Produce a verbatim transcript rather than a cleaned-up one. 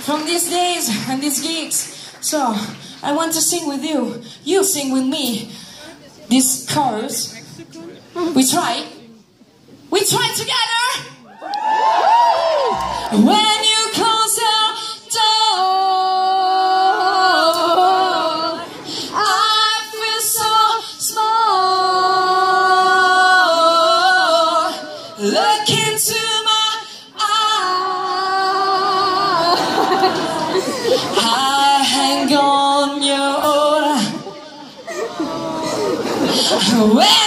from these days and these gigs. So I want to sing with you. You sing with me. This chorus. We try. We try together. When you close the door, I feel so small. Look into my eyes. I hang on your. Well,